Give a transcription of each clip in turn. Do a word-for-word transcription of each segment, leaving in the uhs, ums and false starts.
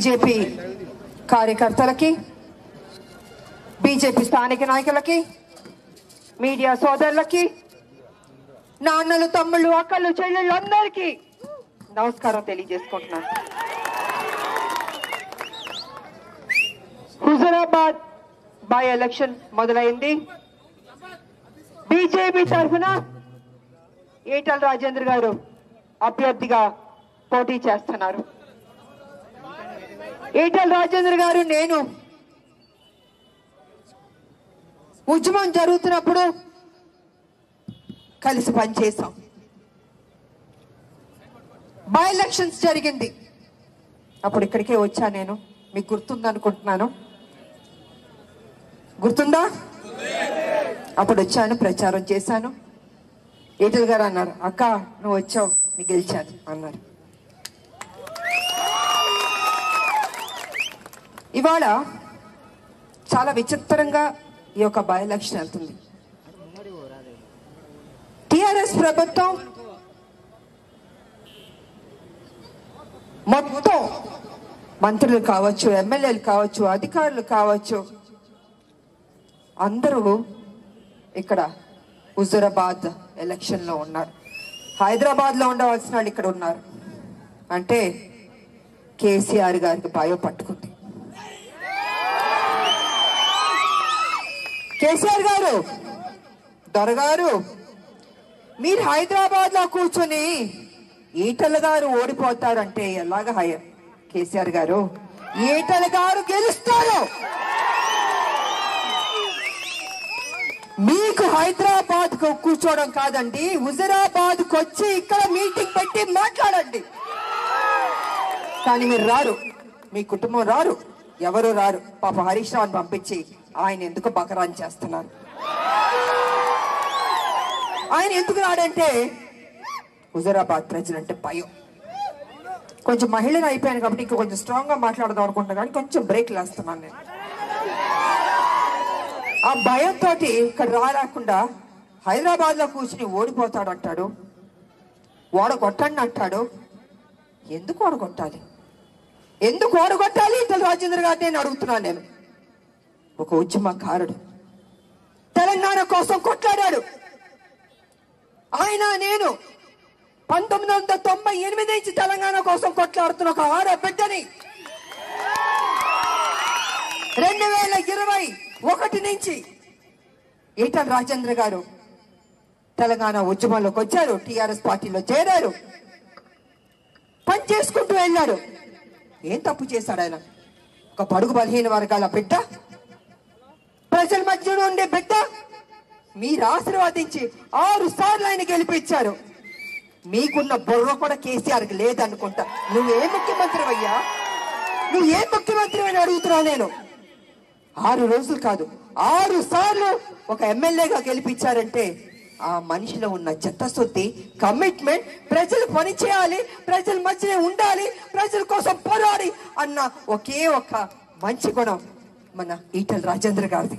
BJP కార్యకర్తలకి, BJP స్థానిక నాయకులకి, మీడియా సోదరులకి, నాన్నలు, తమ్ముళ్ళు, అక్కలు, చెల్లెళ్ళు అందరికీ నమస్కారం తెలియజేసుకుంటున్నాను. హుజూరాబాద్ బై ఎలక్షన్ మొదలైంది. బీజేపీ తరఫున ఈటల రాజేంద్ర గారు అభ్యర్థిగా పోటీ చేస్తున్నారు. ఈటల రాజేంద్ర గారు నేను ఉద్యమం జరుగుతున్నప్పుడు కలిసి పనిచేశాం. బై ఎలక్షన్స్ జరిగింది, అప్పుడు ఇక్కడికే వచ్చా నేను. మీకు గుర్తుందనుకుంటున్నాను. గుర్తుందా? అప్పుడు వచ్చాను, ప్రచారం చేశాను. ఈటల గారు అన్నారు, అక్క నువ్వు వచ్చావు, నీకు గెలిచాను అన్నారు. ఇవాళ చాలా విచిత్రంగా ఈ యొక్క బై ఎలక్షన్ వెళ్తుంది. టిఆర్ఎస్ ప్రభుత్వం మొత్తం మంత్రులు కావచ్చు, ఎమ్మెల్యేలు కావచ్చు, అధికారులు కావచ్చు, అందరూ ఇక్కడ హుజూరాబాద్ ఎలక్షన్ లో ఉన్నారు. హైదరాబాద్ లో ఉండవలసిన వాళ్ళు ఇక్కడ ఉన్నారు. అంటే కేసీఆర్ గారికి భయం పట్టుకుంది. కేసీఆర్ గారు, దొరగారు, మీరు హైదరాబాద్ లో కూర్చొని ఈటల గారు ఓడిపోతారంటే ఎలాగ? హై కేసీఆర్ గారు, ఈటల గారు గెలుస్తారు. మీకు హైదరాబాద్ కు కూర్చోవడం కాదండి, హుజూరాబాద్ కు వచ్చి ఇక్కడ మీటింగ్ పెట్టి మాట్లాడండి. కానీ మీరు రారు, మీ కుటుంబం రారు, ఎవరు రారు. పాప హరీష్ రావుని పంపించి ఆయన ఎందుకు బకరాన్ చేస్తున్నారు? ఆయన ఎందుకు రాడంటే హుజూరాబాద్ ప్రజలంటే భయం. కొంచెం మహిళలు అయిపోయాను కాబట్టి ఇంకా కొంచెం స్ట్రాంగ్ గా మాట్లాడదాం అనుకుంటున్నా, కానీ కొంచెం బ్రేక్ లేస్తున్నాను నేను. ఆ భయంతో ఇక్కడ రాలేకుండా హైదరాబాద్ లో కూర్చుని ఓడిపోతాడు అంటాడు, ఓడగొట్టండి అంటాడు. ఎందుకు ఓడగొట్టాలి? ఎందుకు ఓడగొట్టాలి ఈటల రాజేంద్ర గారిని నేను అడుగుతున్నాను. నేను ఒక ఉద్యమకారుడు, తెలంగాణ కోసం కొట్లాడాడు. ఆయన నేను పంతొమ్మిది వందల తొంభై ఎనిమిది నుంచి తెలంగాణ కోసం కొట్లాడుతున్న ఒక ఆరో బిడ్డని. రెండు వేల ఇరవై ఒకటి నుంచి ఈటల రాజేంద్ర గారు తెలంగాణ ఉద్యమంలోకి వచ్చారు, టిఆర్ఎస్ పార్టీలో చేరారు, పని చేసుకుంటూ వెళ్ళాడు. ఏం తప్పు చేశాడు ఆయన? ఒక బడుగు బలహీన వర్గాల బిడ్డ, ప్రజల మధ్యలో ఉండే బిడ్డ. మీరు ఆశీర్వాదించి ఆరు సార్లు ఆయన గెలిపించారు. మీకున్న బుర్ర కూడా కేసీఆర్కి లేదనుకుంటా. నువ్వే ముఖ్యమంత్రి అయ్యా? నువ్వు ఏ ముఖ్యమంత్రి అని అడుగుతున్నావు నేను. ఆరు రోజులు కాదు, ఆరు సార్లు ఒక ఎమ్మెల్యేగా గెలిపించారంటే ఆ మనిషిలో ఉన్న చిత్తశుద్ధి, కమిట్మెంట్, ప్రజలు పని చేయాలి, ప్రజల మధ్యనే ఉండాలి, ప్రజల కోసం పోరాడి అన్న ఒకే ఒక మంచి గుణం మన ఈటల రాజేంద్ర గారిది.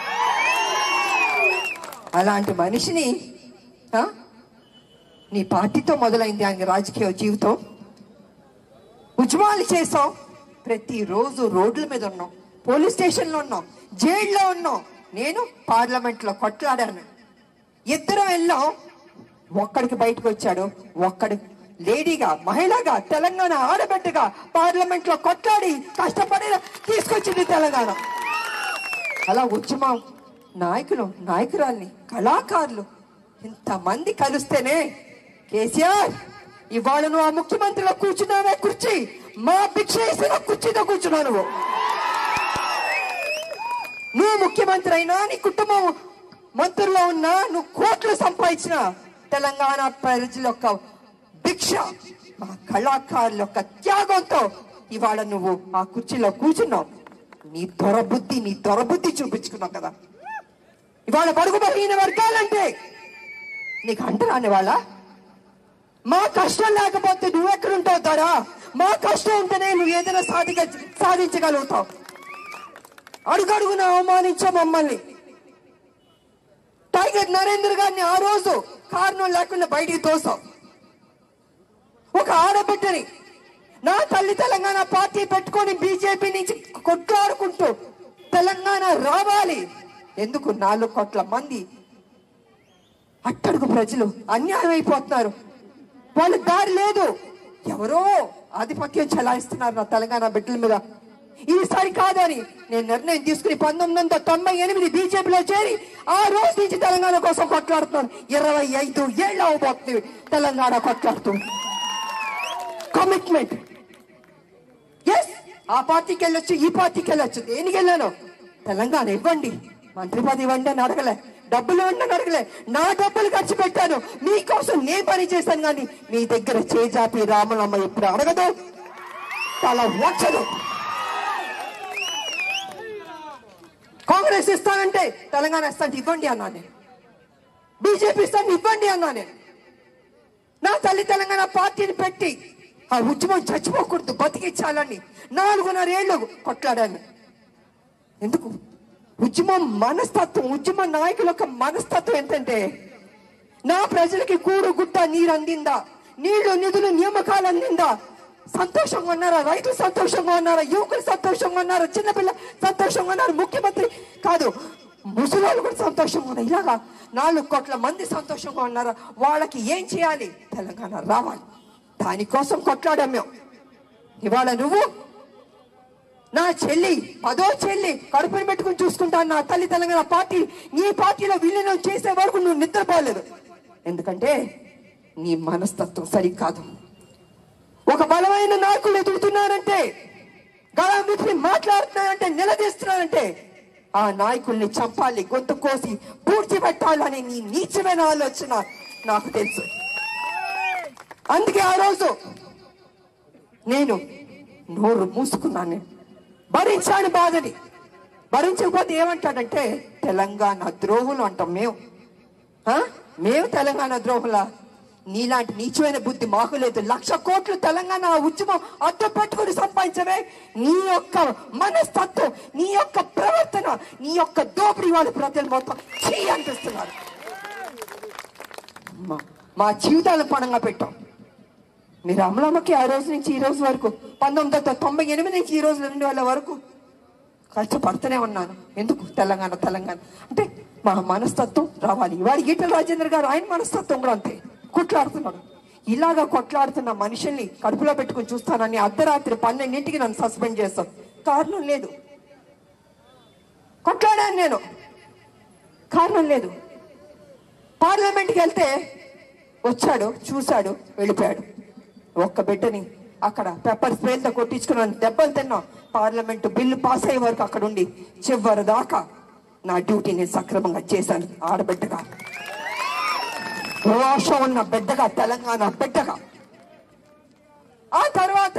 అలాంటి మనిషిని నీ పార్టీతో మొదలైంది ఆయన రాజకీయ జీవితం. ఉద్యమాలు చేసాం, ప్రతిరోజు రోడ్ల మీద ఉన్నాం, పోలీస్ స్టేషన్లో ఉన్నాం, జైల్లో ఉన్నాం. నేను పార్లమెంట్ లో కొట్లాడాను. ఇద్దరం వెళ్ళాం. ఒక్కడికి బయటకు వచ్చాడు, ఒక్కడి లేడీగా, మహిళగా, తెలంగాణ ఆడబిడ్డగా పార్లమెంట్ లో కొట్లాడి కష్టపడి తీసుకొచ్చింది తెలంగాణ. అలా ఉద్యమం నాయకులు, నాయకురాల్ని, కళాకారులు ఇంతమంది కలిస్తేనే కేసీఆర్ ఇవాళ నువ్వు ఆ ముఖ్యమంత్రిలో కూర్చున్నావే కుర్చీ, మా భిక్ష వేసిన కుర్చీతో కూర్చున్నావు. నువ్వు నువ్వు ముఖ్యమంత్రి అయినా, నీ కుటుంబం మంత్రుల్లో ఉన్నా, నువ్వు కోట్లు సంపాదించిన తెలంగాణ ప్రజల యొక్క భిక్ష, మా కళాకారుల యొక్క త్యాగంతో ఇవాళ నువ్వు ఆ కుర్చీలో కూర్చున్నావు. నీ దొరబుద్ధి నీ దొరబుద్ధి చూపించుకున్నావు కదా. ఇవాళ బడుగు బలహీన వర్గాలంటే నీకు అంటరాని వాళ్ళ. మా కష్టం లేకపోతే నువ్వెక్కడుంటావు దొరా? మా కష్టం ఉంటేనే నువ్వు ఏదైనా సాధిక సాధించగలుగుతావు. అడుగడుగున అవమానించా మమ్మల్ని. టైగర్ నరేంద్ర గారిని ఆ రోజు కారణం లేకుండా బయటికి తోసావు. ఒక ఆడబిడ్డని నా తల్లి తెలంగాణ పార్టీ పెట్టుకొని బీజేపీ నుంచి కొట్లాడుకుంటూ తెలంగాణ రావాలి. ఎందుకు? నాలుగు కోట్ల మంది అట్టడుగు ప్రజలు అన్యాయం అయిపోతున్నారు. వాళ్ళు దారి లేదు, ఎవరో ఆధిపత్యం చెలాయిస్తున్నారు నా తెలంగాణ బిడ్డల మీద. ఈసారి కాదని నేను నిర్ణయం తీసుకుని పంతొమ్మిది వందల తొంభై ఎనిమిది బీజేపీలో చేరి ఆ రోజు నుంచి తెలంగాణ కోసం కొట్లాడుతున్నాను. ఇరవై ఐదు ఏళ్ళు అవబోతుంది తెలంగాణ కొట్లాడుతుంది. కమిట్మెంట్. ఎస్, ఆ పార్టీకి వెళ్ళొచ్చు, ఈ పార్టీకి వెళ్ళొచ్చు. దేనికి వెళ్ళాను? తెలంగాణ ఇవ్వండి, మంత్రి పదవి ఇవ్వండి అని అడగలే, డబ్బులు ఇవ్వండి అని అడగలే. నా డబ్బులు ఖర్చు పెట్టాను, మీకోసం నేను పని చేశాను. కానీ మీ దగ్గర చేజాపి రాములమ్మ ఎప్పుడు అడగదు, తల వచ్చదు. కాంగ్రెస్ ఇస్తానంటే తెలంగాణ ఇస్తాను ఇవ్వండి అన్నా నేను, బీజేపీ ఇస్తాను ఇవ్వండి అన్నా నేను. నా తల్లి తెలంగాణ పార్టీని పెట్టి ఆ ఉద్యమం చచ్చిపోకూడదు, బతికించాలని నాలుగున్నర ఏళ్ళు కొట్లాడాను. ఎందుకు? ఉద్యమం మనస్తత్వం, ఉద్యమ నాయకుల యొక్క మనస్తత్వం ఏంటంటే, నా ప్రజలకి కూడు గుట్ట నీరు అందిందా, నీళ్లు నిధులు నియామకాలు అందిందా, సంతోషంగా ఉన్నారా, రైతులు సంతోషంగా ఉన్నారా, యువకులు సంతోషంగా ఉన్నారా, చిన్నపిల్ల సంతోషంగా ఉన్నారు, ముఖ్యమంత్రి కాదు ముసలి కూడా సంతోషంగా ఉన్నారు. ఇలాగా నాలుగు కోట్ల మంది సంతోషంగా ఉన్నారా, వాళ్ళకి ఏం చేయాలి? తెలంగాణ రావాలి. దానికోసం కొట్లాడాం మేము. ఇవాళ నువ్వు నా చెల్లి, పదో చెల్లి కడుపుని పెట్టుకుని చూసుకుంటాను నా తల్లి తెలంగాణ పార్టీ, నీ పార్టీలో విలీనం చేసే వరకు నువ్వు నిద్రపోలేదు. ఎందుకంటే నీ మనస్తత్వం సరికాదు. ఒక బలమైన నాయకులు ఎదుగుతున్నారంటే, గళామిత్రి మాట్లాడుతున్నారంటే, నిలదీస్తున్నారంటే ఆ నాయకుల్ని చంపాలి, గొంతు కోసి పూడ్చి పెట్టాలని నీ నీచమైన ఆలోచన నాకు తెలుసు. అందుకే ఆ రోజు నేను నోరు మూసుకున్నాను, భరించాను బాధని. భరించకపోతే ఏమంటాడంటే తెలంగాణ ద్రోహులు అంటాం మేము. మేము తెలంగాణ ద్రోహులా? నీలాంటి నీచమైన బుద్ధి మాకు లేదు. లక్ష కోట్లు తెలంగాణ ఉద్యమం అడ్డు పెట్టుకుని సంపాదించవే. నీ యొక్క మనస్తత్వం, నీ యొక్క ప్రవర్తన, నీ యొక్క దోపిడీ వాళ్ళు ప్రజలు మొత్తం చీ అనిపిస్తున్నారు. మా జీవితాలను పణంగా పెట్టాం. మీరు అమలమ్మకి ఆ రోజు నుంచి ఈ రోజు వరకు, పంతొమ్మిది వందల తొంభై ఎనిమిది నుంచి ఈ రోజు రెండు వేల వరకు కష్టపడుతూనే ఉన్నాను. ఎందుకు? తెలంగాణ తెలంగాణ అంటే మా మనస్తత్వం రావాలి. వాడి ఈటల రాజేందర్ గారు, ఆయన మనస్తత్వం కూడా అంతే, కొట్లాడుతున్నాడు. ఇలాగా కొట్లాడుతున్న మనుషుల్ని కడుపులో పెట్టుకుని చూస్తానని అర్ధరాత్రి పన్నెండింటికి నన్ను సస్పెండ్ చేస్తాం. కారణం లేదు. కొట్లాడాను నేను, కారణం లేదు. పార్లమెంట్కి వెళ్తే వచ్చాడు, చూశాడు, వెళ్ళిపోయాడు. ఒక్క బిడ్డని అక్కడ పెప్పర్ స్ప్రేలతో కొట్టించుకున్నాను, దెబ్బలు తిన్నాం. పార్లమెంటు బిల్లు పాస్ అయ్యే వరకు అక్కడ ఉండి చివరి దాకా నా డ్యూటీని సక్రమంగా చేశాను. ఆడబిడ్డగా, రోషం ఉన్న బిడ్డగా, తెలంగాణ బిడ్డగా. ఆ తర్వాత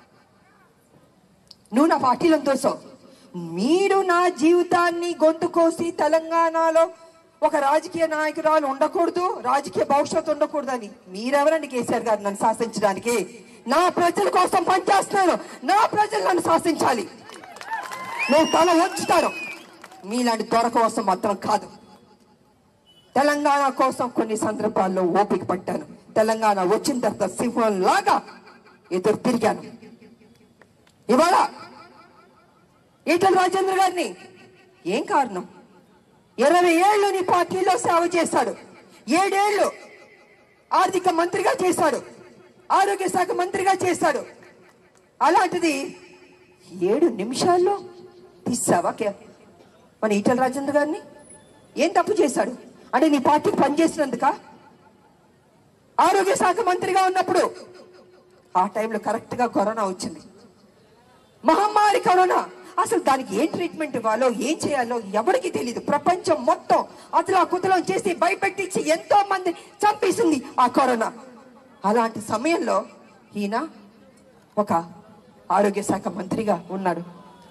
నువ్వు నా పార్టీలో తోసావు. మీరు నా జీవితాన్ని గొంతు కోసి తెలంగాణలో ఒక రాజకీయ నాయకురాలు ఉండకూడదు, రాజకీయ భవిష్యత్తు ఉండకూడదు అని మీరెవరండి కేసీఆర్ గారు నన్ను శాసించడానికి? నా ప్రజల కోసం పనిచేస్తున్నాను, నా ప్రజలు నన్ను శాసించాలి. నేను తల వంచుతాను, మీలాంటి దొర కోసం మాత్రం కాదు. తెలంగాణ కోసం కొన్ని సందర్భాల్లో ఓపిక పట్టాను. తెలంగాణ వచ్చిన తర్వాత సింహం లాగా ఎదురు తిరిగాను. ఇవాళ ఈటల రాజేంద్ర గారిని ఏం కారణం? ఇరవై ఏళ్ళు నీ పార్టీలో సేవ చేశాడు, ఏడేళ్లు ఆర్థిక మంత్రిగా చేశాడు, ఆరోగ్య శాఖ మంత్రిగా చేశాడు. అలాంటిది ఏడు నిమిషాల్లో తీసావా మన ఈటల రాజేంద్ర గారిని? ఏం తప్పు చేశాడు అంటే నీ పార్టీకి పనిచేసినందుక? ఆరోగ్య శాఖ మంత్రిగా ఉన్నప్పుడు ఆ టైంలో కరెక్ట్ గా కరోనా వచ్చింది, మహమ్మారి కరోనా. అసలు దానికి ఏం ట్రీట్మెంట్ ఇవ్వాలో, ఏం చేయాలో ఎవరికి తెలియదు. ప్రపంచం మొత్తం అతలా కుతలం చేసి భయపెట్టించి ఎంతో మంది చంపేసింది ఆ కరోనా. అలాంటి సమయంలో ఈయన ఒక ఆరోగ్య శాఖ మంత్రిగా ఉన్నాడు.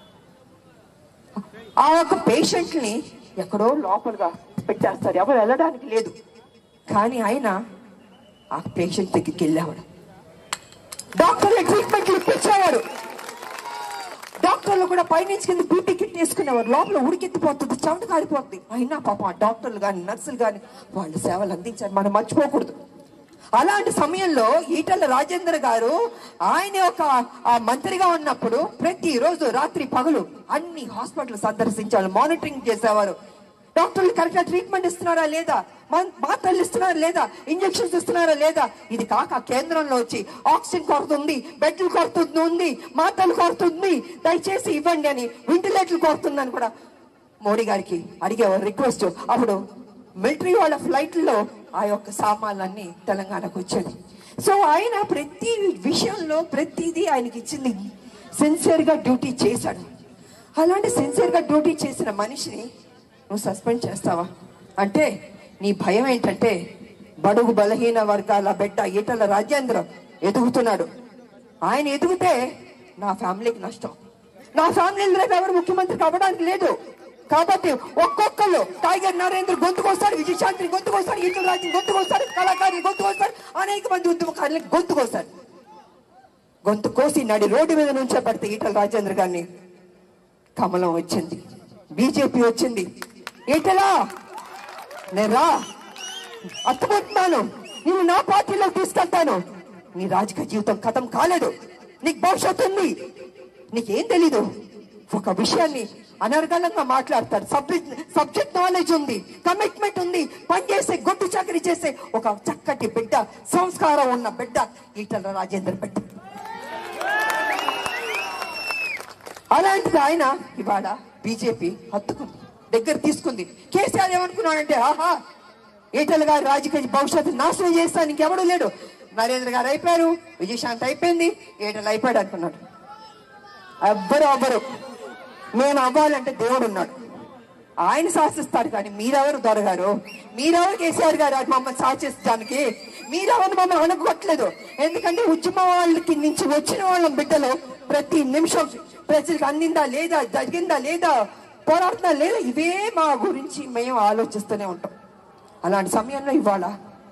ఆ యొక్క పేషెంట్ని ఎక్కడో లోపలగా పెట్టేస్తారు, ఎవరు వెళ్ళడానికి లేదు. కానీ ఆయన ఆ పేషెంట్ దగ్గరికి వెళ్ళేవాడు, డాక్టర్లు ట్రీట్మెంట్లు ఇప్పించేవాడు. డాక్టర్లు కూడా పైనుంచి కింద బీపీ కిట్ వేసుకునేవారు. లోపల ఉడికెత్తిపోతుంది, చెమట కారిపోతుంది. అయినా పాపం ఆ డాక్టర్లు కానీ నర్సులు కానీ వాళ్ళ సేవలు అందించారు, మనం మర్చిపోకూడదు. అలాంటి సమయంలో ఈటల రాజేందర్ గారు ఆయన ఒక మంత్రిగా ఉన్నప్పుడు ప్రతిరోజు రాత్రి పగలు అన్ని హాస్పిటల్ సందర్శించాలి, మానిటరింగ్ చేసేవారు. డాక్టర్లు కరెక్ట్ గా ట్రీట్మెంట్ ఇస్తున్నారా లేదా, మాత్రలు ఇస్తున్నారా లేదా, ఇంజక్షన్స్ ఇస్తున్నారా లేదా. ఇది కాక కేంద్రంలో వచ్చి ఆక్సిజన్ కొరత ఉంది, బెడ్లు కొరత ఉంది, మాత్రలు కొరత ఉంది, దయచేసి ఇవ్వండి అని, వెంటిలేటర్లు కొరతుందని కూడా మోడీ గారికి అడిగేవారు రిక్వెస్ట్. అప్పుడు మిలిటరీ వాళ్ళ ఫ్లైట్లో ఆ యొక్క సామాన్లన్నీ తెలంగాణకు వచ్చేది. సో ఆయన ప్రతి విషయంలో ప్రతిదీ ఆయనకి ఇచ్చింది సిన్సియర్ గా డ్యూటీ చేశాడు. అలాంటి సిన్సియర్ గా డ్యూటీ చేసిన మనిషిని నువ్వు సస్పెండ్ చేస్తావా అంటే నీ భయం ఏంటంటే బడుగు బలహీన వర్గాల బిడ్డ ఈటల రాజేంద్ర ఎదుగుతున్నాడు. ఆయన ఎదిగితే నా ఫ్యామిలీకి నష్టం, నా ఫ్యామిలీలో రేపు ఎవరు ముఖ్యమంత్రి కావడానికి లేదు. కాబట్టి ఒక్కొక్కరు టైగర్ నరేంద్ర గొంతుకొస్తాడు, విజయశాంతి గొంతుకొస్తాడు, ఈటల రాజేంద్ర గొంతుకొస్తాడు, కళాకారులు గొంతుకొస్తాడు, అనేక మంది ఉద్యమకారులకు గొంతుకొస్తాడు. గొంతు కోసి నడి రోడ్డు మీద నుంచే పడితే ఈటల రాజేంద్ర గారిని కమలం వచ్చింది, బీజేపీ వచ్చింది. ఈటలా నేను రా, అర్థమవుతున్నాను, నేను నా పార్టీలో తీసుకెళ్తాను. నీ రాజకీయ జీవితం కథం కాలేదు, నీకు భవిష్యత్తు ఉంది. నీకేం తెలీదు, ఒక విషయాన్ని అనర్గళంగా మాట్లాడతాడు. సబ్జెక్ట్ సబ్జెక్ట్ నాలెడ్జ్ ఉంది, కమిట్మెంట్ ఉంది, పనిచేసే గొడ్డు చాకరీ చేసే ఒక చక్కటి బిడ్డ, సంస్కారం ఉన్న బిడ్డ ఈటల రాజేందర్ బిడ్డ. అలాంటిది ఆయన ఇవాళ బీజేపీ హత్తుకుంది, దగ్గర తీసుకుంది. కేసీఆర్ ఏమనుకున్నాడంటే ఆహా ఈటల గారు రాజకీయ భవిష్యత్తు నాశనం చేస్తాను, ఇంకెవడూ లేడు. నరేంద్ర గారు అయిపోయారు, విజయశాంతి అయిపోయింది, ఈటల అయిపోయాడు అనుకున్నాడు. ఎవ్వరు అవ్వరు. నేను అవ్వాలంటే దేవుడు ఉన్నాడు, ఆయన శాసిస్తాడు. కానీ మీరెవరు దొరగారు, మీరెవరు కేసీఆర్ గారు మమ్మల్ని శాసించడానికి, మీరెవరు మమ్మల్ని అనుకోవట్లేదు. ఎందుకంటే ఉద్యమ వాళ్ళకి నుంచి వచ్చిన వాళ్ళ బిడ్డలు ప్రతి నిమిషం ప్రజలకు అందిందా లేదా, జరిగిందా లేదా, పోరాడుతుందా లేదా, ఇవే మా గురించి మేము ఆలోచిస్తూనే ఉంటాం. అలాంటి సమయంలో ఇవాళ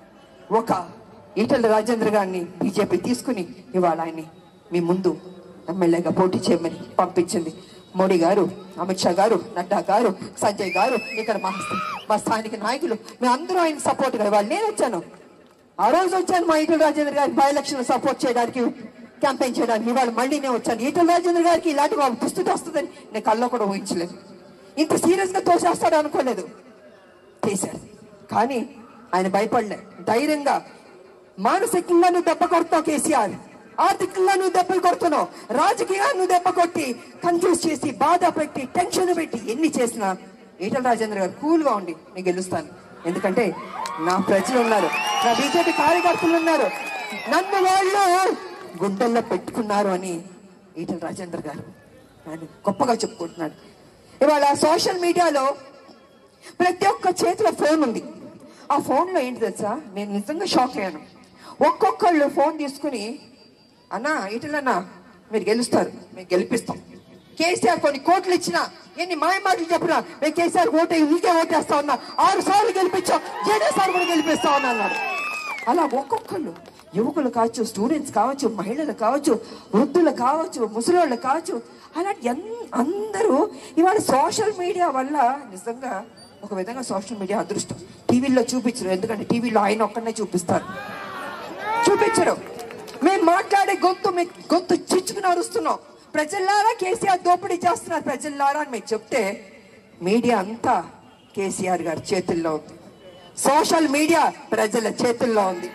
ఒక ఈటల రాజేంద్ర గారిని బీజేపీ తీసుకుని ఇవాళ ఆయన్ని మీ ముందు ఎమ్మెల్యేగా పోటీ చేయమని పంపించింది. మోడీ గారు, అమిత్ షా గారు, నడ్డా గారు, సంజయ్ గారు, ఇక్కడ మా మా స్థానిక నాయకులు మేము అందరూ ఆయన సపోర్ట్ గా ఇవాళ నేను వచ్చాను. ఆ రోజు వచ్చాను మా ఈటల రాజేంద్ర గారికి బై ఎలక్షన్ సపోర్ట్ చేయడానికి, క్యాంపెయిన్ చేయడానికి. ఇవాళ మళ్ళీ నేను వచ్చాను. ఈటల రాజేంద్ర గారికి ఇలాంటి దుస్థితి వస్తుందని నేను కల్లో కూడా ఊహించలేదు. ఇంత సీరియస్ గా తోసేస్తాడు అనుకోలేదు. చేశాడు, కానీ ఆయన భయపడలే. ధైర్యంగా మానసికంగా నువ్వు దెబ్బ కొడతావు కేసీఆర్, ఆర్థికంగా నువ్వు దెబ్బలు కొడుతున్నావు, రాజకీయంగా నువ్వు దెబ్బ కొట్టి కన్ఫ్యూజ్ చేసి బాధ పెట్టి టెన్షన్ పెట్టి ఎన్ని చేసినా ఈటల రాజేంద్ర గారు కూల్ గా ఉండి నేను గెలుస్తాను. ఎందుకంటే నా ప్రజలు ఉన్నారు, నా బీజేపీ కార్యకర్తలు ఉన్నారు, నన్ను వాళ్ళు గుండెల్లో పెట్టుకున్నారు అని ఈటల రాజేంద్ర గారు ఆయన గొప్పగా చెప్పుకుంటున్నాడు. ఇవాళ సోషల్ మీడియాలో ప్రతి ఒక్క చేతిలో ఫోన్ ఉంది. ఆ ఫోన్లో ఏంటి తెలుసా, నేను నిజంగా షాక్ అయ్యాను. ఒక్కొక్కళ్ళు ఫోన్ తీసుకుని అన్నా ఈటలన్నా మీరు గెలుస్తారు, మేము గెలిపిస్తాం, కేసీఆర్ కొన్ని కోట్లు ఇచ్చినా ఎన్ని మాయ మాటలు చెప్పినా మేము కేసీఆర్ ఓటే నీకే ఓటేస్తా ఉన్నా, ఆరు సార్లు గెలిపించాం, ఏడే సార్లు కూడా గెలిపిస్తా ఉన్నా అన్నారు. అలా ఒక్కొక్కళ్ళు, యువకులు కావచ్చు, స్టూడెంట్స్ కావచ్చు, మహిళలు కావచ్చు, వృద్ధులు కావచ్చు, ముసలోళ్ళు కావచ్చు, అలాంటి అందరూ ఇవాళ సోషల్ మీడియా వల్ల నిజంగా ఒక విధంగా సోషల్ మీడియా అదృష్టం. టీవీలో చూపించరు, ఎందుకంటే టీవీలో ఆయన ఒక్కడనే చూపిస్తారు, చూపించరు. మేము మాట్లాడే గొంతు గొంతు చిచ్చుకుని అరుస్తున్నాం, ప్రజల్లారా కేసీఆర్ దోపిడీ చేస్తున్నారు ప్రజల్లారా అని మేము చెప్తే మీడియా అంతా కేసీఆర్ గారి చేతుల్లో ఉంది, సోషల్ మీడియా ప్రజల చేతుల్లో ఉంది.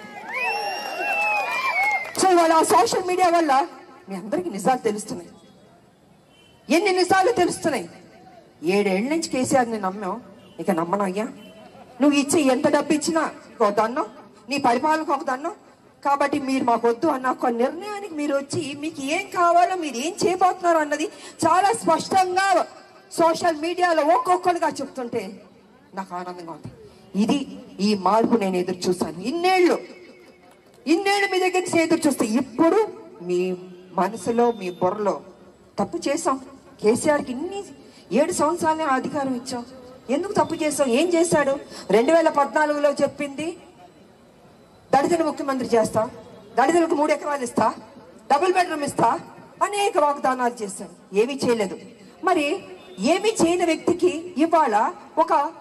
సో ఇవాళ ఆ సోషల్ మీడియా వల్ల మీ అందరికి నిజాలు తెలుస్తున్నాయి. ఎన్ని నిజాలు తెలుస్తున్నాయి. ఏడేళ్ల నుంచి కేసీఆర్ని నమ్మావు, ఇక నమ్మను అయ్యా. నువ్వు ఇచ్చి ఎంత డబ్బు ఇచ్చినా ఒక దన్నం, నీ పరిపాలనకు ఒక దన్నం. కాబట్టి మీరు మాకు వద్దు అన్న ఒక నిర్ణయానికి మీరు వచ్చి మీకు ఏం కావాలో మీరు ఏం చేయబోతున్నారు అన్నది చాలా స్పష్టంగా సోషల్ మీడియాలో ఒక్కొక్కరుగా చెప్తుంటే నాకు ఆనందంగా ఉంది. ఇది ఈ మార్పు నేను ఎదురు చూస్తాను. ఇన్నేళ్ళు ఇన్నేళ్ళు మీ దగ్గర నుంచి ఎదురు చూస్తే ఇప్పుడు మీ మనసులో మీ బుర్రలో తప్పు చేసాం, కేసీఆర్కి ఇన్ని ఏడు సంవత్సరాలే అధికారం ఇచ్చాం, ఎందుకు తప్పు చేసాం, ఏం చేశాడు? రెండు వేల పద్నాలుగులో చెప్పింది దళితులు ముఖ్యమంత్రి చేస్తా, దళితులకు మూడు ఎకరాలు ఇస్తా, డబుల్ బెడ్రూమ్ ఇస్తా, అనేక వాగ్దానాలు చేశాడు, ఏమీ చేయలేదు. మరి ఏమీ చేయని వ్యక్తికి ఇవాళ ఒక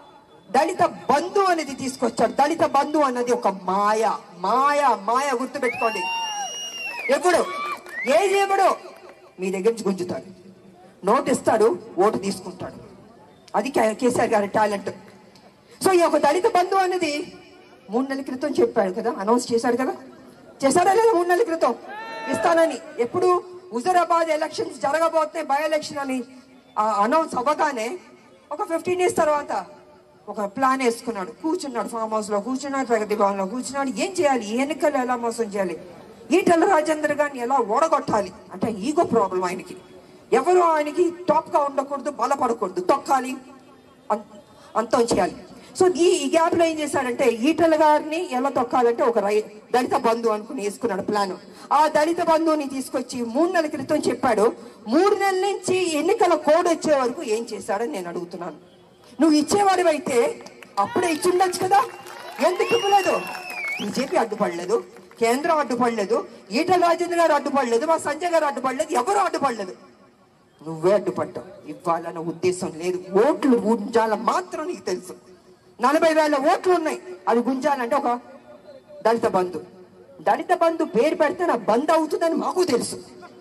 దళిత బంధు అనేది తీసుకొచ్చాడు. దళిత బంధు అన్నది ఒక మాయ, మాయ మాయ గుర్తుపెట్టుకోండి. ఎప్పుడు ఏది ఇవ్వడు, మీ దగ్గర నుంచి గుంజుతాడు, నోటు ఇస్తాడు, ఓటు తీసుకుంటాడు. అది కేసీఆర్ గారి టాలెంట్. సో ఈ యొక్క దళిత బంధు అనేది మూడు నెలల క్రితం చెప్పాడు కదా, అనౌన్స్ చేశాడు కదా, చేశాడా లేదా? మూడు నెలల క్రితం ఇస్తానని. ఎప్పుడు హుజూరాబాద్ ఎలక్షన్స్ జరగబోతున్నాయి, బై ఎలక్షన్ అని అనౌన్స్ అవ్వగానే ఒక ఫిఫ్టీన్ డేస్ తర్వాత ఒక ప్లాన్ వేసుకున్నాడు. కూర్చున్నాడు, ఫామ్ హౌస్ లో కూర్చున్నాడు, ప్రగతి భవన్ లో కూర్చున్నాడు. ఏం చేయాలి, ఎన్నికలు ఎలా మోసం చేయాలి, ఈటెల రాజేందర్ గారిని ఎలా ఓడగొట్టాలి అంటే ఈగో ప్రాబ్లం ఆయనకి. ఎవరు ఆయనకి టాప్ గా ఉండకూడదు, బలపడకూడదు, తొక్కాలి, అంతం చేయాలి. సో ఈ ఈ గ్యాప్ లో ఏం చేశాడంటే ఈటెల గారిని ఎలా తొక్కాలంటే ఒక రై దళిత బంధు అనుకుని వేసుకున్నాడు ప్లాన్. ఆ దళిత బంధువుని తీసుకొచ్చి మూడు నెలల క్రితం చెప్పాడు. మూడు నెలల నుంచి ఎన్నికల కోడ్ వచ్చే వరకు ఏం చేశాడని నేను అడుగుతున్నాను. నువ్వు ఇచ్చేవాడివి అయితే అప్పుడే ఇచ్చిండొచ్చు కదా, ఎందుకు ఇవ్వలేదు? బీజేపీ అడ్డుపడలేదు, కేంద్రం అడ్డుపడలేదు, ఈటెల రాజేంద్ర గారు అడ్డుపడలేదు, మా సంజయ్ గారు అడ్డుపడలేదు, ఎవరు అడ్డుపడలేదు, నువ్వే అడ్డుపడ్డావు. ఇవ్వాలన్న ఉద్దేశం లేదు. ఓట్లు గుంజాల మాత్రం నీకు తెలుసు. నలభై వేల ఓట్లు ఉన్నాయి, అది గుంజాలంటే ఒక దళిత బంధు. దళిత బంధు పేరు పెడితే నా బంద్ అవుతుందని మాకు తెలుసు.